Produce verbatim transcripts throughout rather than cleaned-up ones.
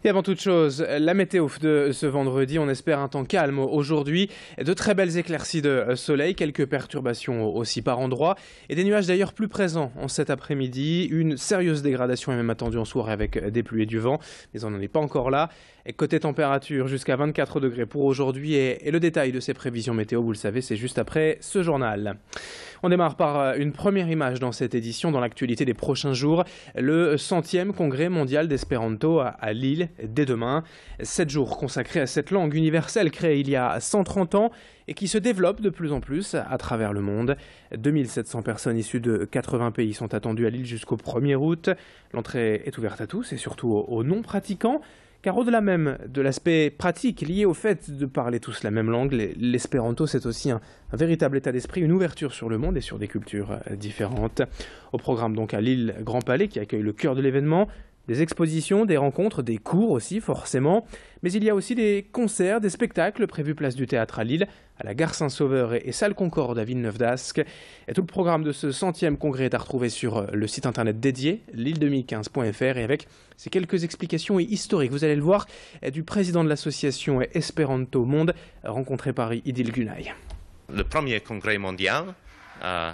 Et avant toute chose, la météo de ce vendredi, on espère un temps calme aujourd'hui, de très belles éclaircies de soleil, quelques perturbations aussi par endroits et des nuages d'ailleurs plus présents en cet après-midi. Une sérieuse dégradation est même attendue en soirée avec des pluies et du vent, mais on n'en est pas encore là. Et côté température, jusqu'à vingt-quatre degrés pour aujourd'hui et, et le détail de ces prévisions météo, vous le savez, c'est juste après ce journal. On démarre par une première image dans cette édition, dans l'actualité des prochains jours, le centième congrès mondial d'espéranto à Lille dès demain. Sept jours consacrés à cette langue universelle créée il y a cent trente ans et qui se développe de plus en plus à travers le monde. deux mille sept cents personnes issues de quatre-vingts pays sont attendues à Lille jusqu'au premier août. L'entrée est ouverte à tous et surtout aux non-pratiquants. Car au-delà même de l'aspect pratique lié au fait de parler tous la même langue, l'espéranto c'est aussi un, un véritable état d'esprit, une ouverture sur le monde et sur des cultures différentes. Au programme donc à Lille Grand Palais qui accueille le cœur de l'événement, des expositions, des rencontres, des cours aussi forcément, mais il y a aussi des concerts, des spectacles prévus place du Théâtre à Lille, à la Gare Saint-Sauveur et salle Concorde à Villeneuve-d'Ascq. Et tout le programme de ce centième congrès est à retrouver sur le site internet dédié, lille deux mille quinze point f r, et avec ces quelques explications historiques, vous allez le voir, du président de l'association Espéranto Monde, rencontré par Idil Gunay. Le premier congrès mondial euh,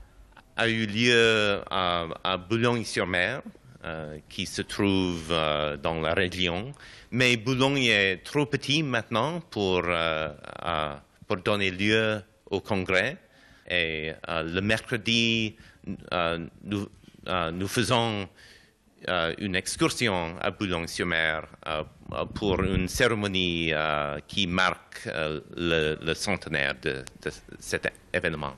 a eu lieu à, à Boulogne-sur-Mer, Euh, qui se trouve euh, dans la région. Mais Boulogne est trop petit maintenant pour, euh, euh, pour donner lieu au congrès. Et euh, le mercredi, euh, nous, euh, nous faisons euh, une excursion à Boulogne-sur-Mer euh, pour une cérémonie euh, qui marque euh, le, le centenaire de, de cet événement.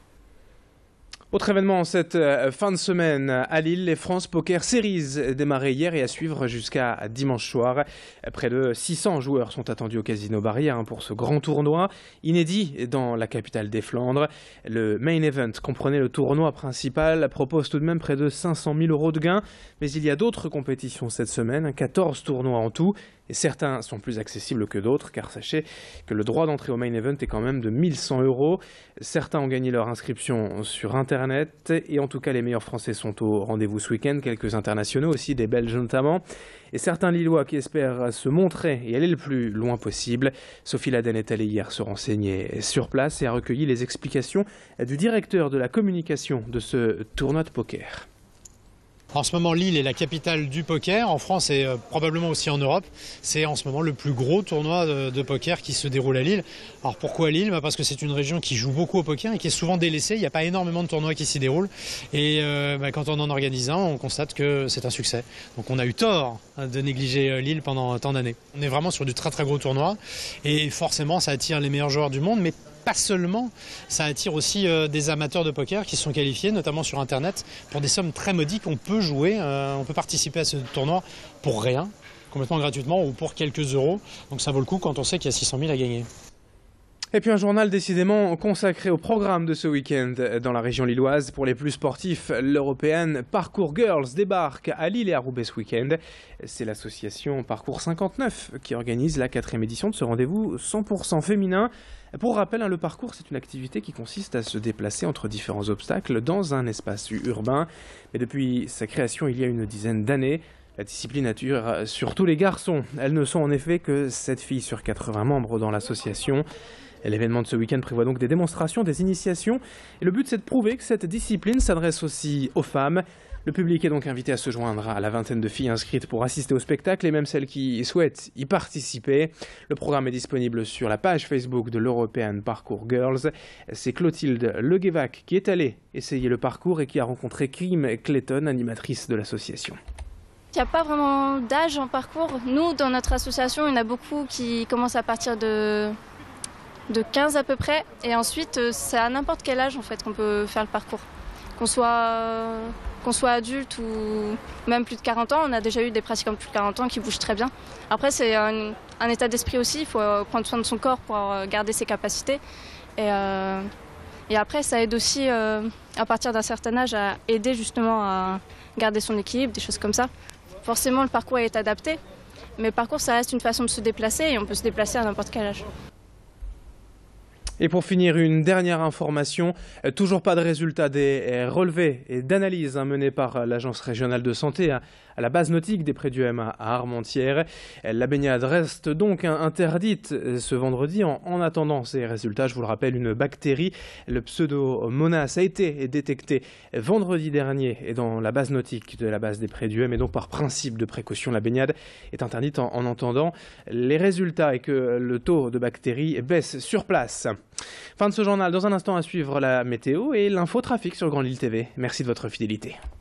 Autre événement cette fin de semaine à Lille, les France Poker Series démarré hier et à suivre jusqu'à dimanche soir. Près de six cents joueurs sont attendus au Casino Barrière pour ce grand tournoi, inédit dans la capitale des Flandres. Le main event comprenait le tournoi principal, propose tout de même près de cinq cent mille euros de gains. Mais il y a d'autres compétitions cette semaine, quatorze tournois en tout. Et certains sont plus accessibles que d'autres, car sachez que le droit d'entrée au main event est quand même de mille cent euros. Certains ont gagné leur inscription sur Internet, et en tout cas les meilleurs Français sont au rendez-vous ce week-end, quelques internationaux aussi, des Belges notamment, et certains Lillois qui espèrent se montrer et aller le plus loin possible. Sophie Laden est allée hier se renseigner sur place et a recueilli les explications du directeur de la communication de ce tournoi de poker. En ce moment, Lille est la capitale du poker, en France et euh, probablement aussi en Europe. C'est en ce moment le plus gros tournoi de, de poker qui se déroule à Lille. Alors pourquoi Lille? Bah Parce que c'est une région qui joue beaucoup au poker et qui est souvent délaissée. Il n'y a pas énormément de tournois qui s'y déroulent. Et euh, bah, quand on en organise un, on constate que c'est un succès. Donc on a eu tort de négliger Lille pendant tant d'années. On est vraiment sur du très très gros tournoi. Et forcément, ça attire les meilleurs joueurs du monde, mais pas seulement, ça attire aussi euh, des amateurs de poker qui sont qualifiés, notamment sur Internet, pour des sommes très modiques. On peut jouer, euh, on peut participer à ce tournoi pour rien, complètement gratuitement ou pour quelques euros. Donc ça vaut le coup quand on sait qu'il y a six cent mille à gagner. Et puis un journal décidément consacré au programme de ce week-end dans la région lilloise. Pour les plus sportifs, l'européenne Parcours Girls débarque à Lille et à Roubaix ce week-end. C'est l'association Parcours cinquante-neuf qui organise la quatrième édition de ce rendez-vous cent pour cent féminin. Pour rappel, le parcours, c'est une activité qui consiste à se déplacer entre différents obstacles dans un espace urbain. Mais depuis sa création il y a une dizaine d'années, la discipline attire surtout les garçons. Elles ne sont en effet que sept filles sur quatre-vingts membres dans l'association. L'événement de ce week-end prévoit donc des démonstrations, des initiations. Et le but, c'est de prouver que cette discipline s'adresse aussi aux femmes. Le public est donc invité à se joindre à la vingtaine de filles inscrites pour assister au spectacle et même celles qui souhaitent y participer. Le programme est disponible sur la page Facebook de l'European Parkour Girls. C'est Clotilde Leguévac qui est allée essayer le parcours et qui a rencontré Kim Clayton, animatrice de l'association. Il n'y a pas vraiment d'âge en parcours. Nous, dans notre association, il y en a beaucoup qui commencent à partir de, de quinze à peu près. Et ensuite, c'est à n'importe quel âge en fait, qu'on peut faire le parcours. Qu'on soit, qu'on soit adulte ou même plus de quarante ans, on a déjà eu des pratiquants de plus de quarante ans qui bougent très bien. Après, c'est un, un état d'esprit aussi, il faut prendre soin de son corps pour garder ses capacités. Et, euh, et après, ça aide aussi, euh, à partir d'un certain âge, à aider justement à garder son équilibre, des choses comme ça. Forcément, le parcours est adapté, mais le parcours, ça reste une façon de se déplacer et on peut se déplacer à n'importe quel âge. Et pour finir, une dernière information, toujours pas de résultat des relevés et d'analyses menés par l'Agence régionale de santé à la base nautique des Prés du M à Armentières. La baignade reste donc interdite ce vendredi. En attendant ces résultats, je vous le rappelle, une bactérie, le Pseudomonas, a été détectée vendredi dernier dans la base nautique de la base des Prés du M. Et donc par principe de précaution, la baignade est interdite en, en entendant les résultats et que le taux de bactéries baisse sur place. Fin de ce journal. Dans un instant à suivre la météo et l'infotrafic sur Grand Lille T V. Merci de votre fidélité.